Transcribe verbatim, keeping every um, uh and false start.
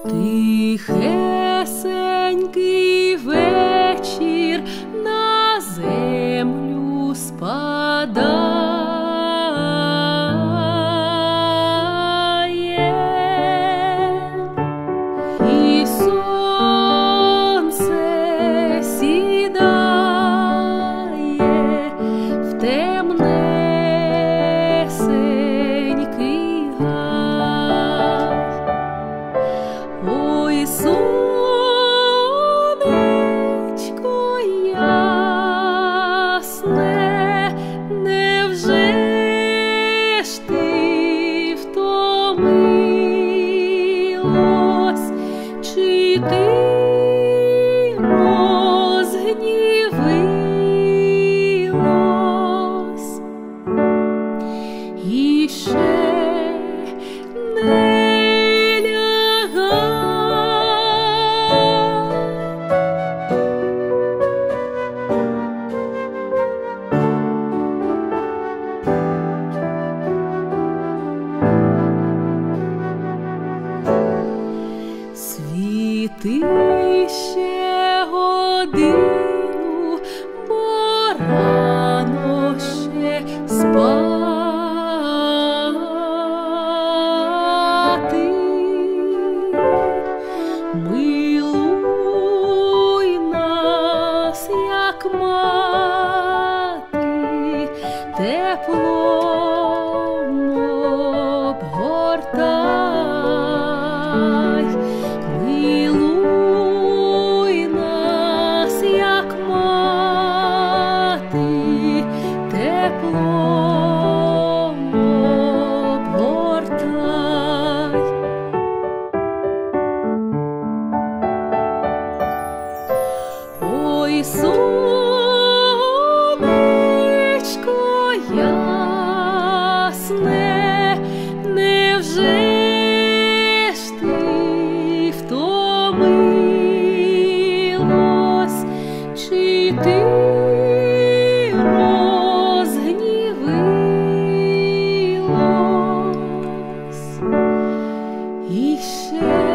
Тихесенький вечір на землю спадає, і сонце сідає в темнесенький гай. Ой, сонечко ясне, невже ж ти втомилось, чи ти розгнівилось? І ще не світи ще годину, бо рано ще спати. Милуй нас, як мати, теплом обгортай. Милуй нас, як мати, теплом обгортай. Ой, сонечко ясне, невже ж ти втомилось, чи ти розгнівилось? І ще